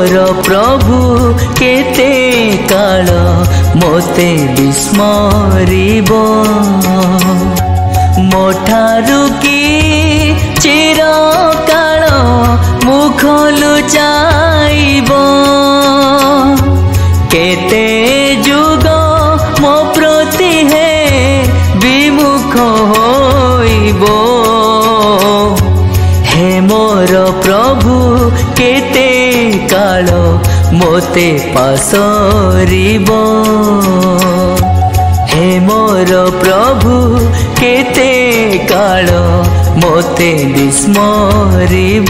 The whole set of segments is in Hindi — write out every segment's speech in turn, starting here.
मोर प्रभु केते काल मोते विस्मरिब मोठारु की चिर काल मुख लुचाइब केते जुग मो प्रति है विमुख होइब हे मोर प्रभु केते काल मोते पासरिब हे मोर प्रभु केते काल मोते विस्मरिब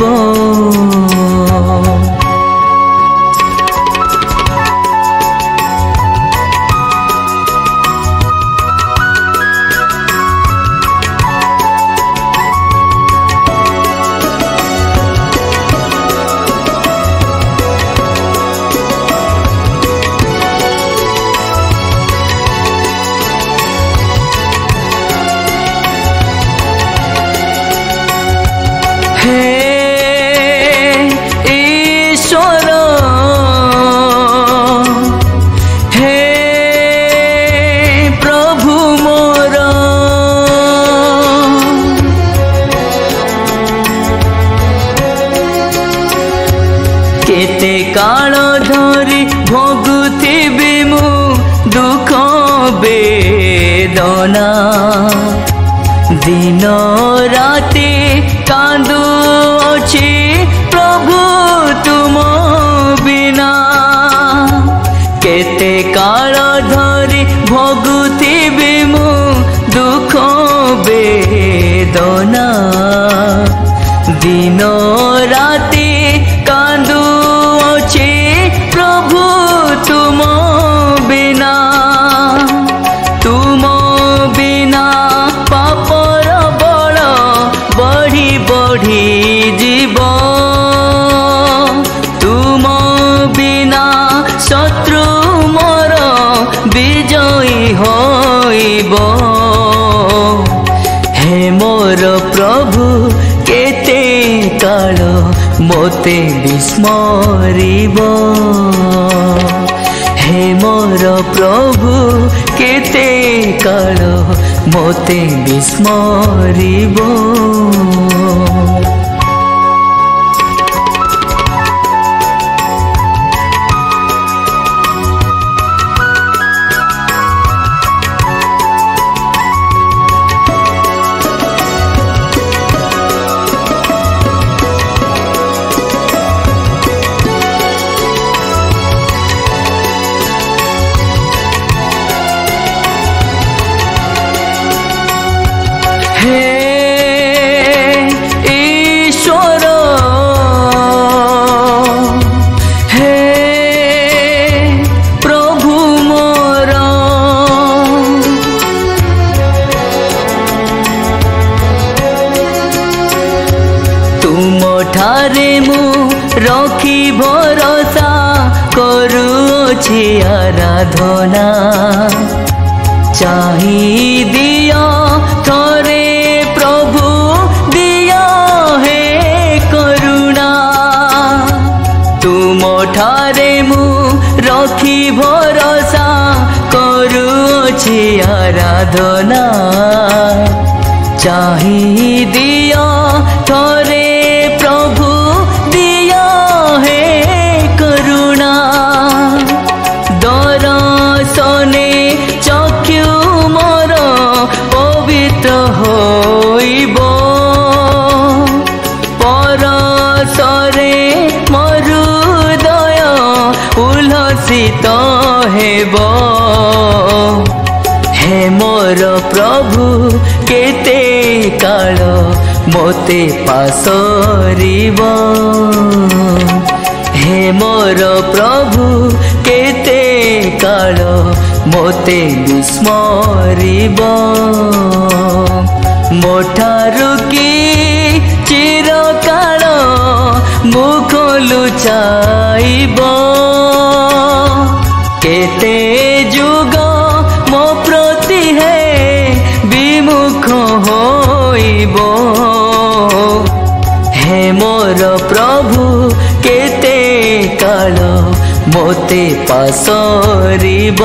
केते काल धरी भोगुथिबि मु दुख वेदना दिन राति कांदु अछि प्रभु तुम बिना केते काल धरी भोगुथिबि मु दुख वेदना दिन राति कांदु अछि प्रभु तुम बिना पापर बल बढ़ी बढ़ी जीव तुम बिना शत्रु मोर विजयी होइब हे मोर प्रभु केते काल मोते विस्मरिब हे मोर प्रभु केते काल मोते विस्मरिब ईश्वर हे प्रभु मोर तुम ठारे मु रखी भरोसा करुछि आराधना चाहि दिया थोरे प्रभु दिया हे करुणा तुम ठारे मु रखी भरोसा करुछि आराधना चाहि दिया थोरे प्रभु दिया हे करुणा दर्शने चक्षु मोर पवित्र होइब परसरे मोर हृदय उल्लसित हेब हे मोर प्रभु केते काल मोते पासरिब हे मोर प्रभु केते काल मोते विस्मरिब मोठारु की चिर काल मुख लुचाइब केते जुग मो प्रति है विमुख होइब हे मोर प्रभु केते काल मोते पासरिब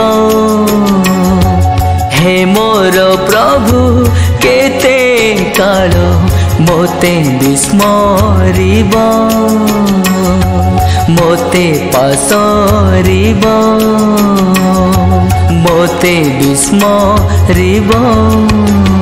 हे मोर प्रभु केते काल मोते विस्मरिब मोते पासरिब मोते विस्मरिब।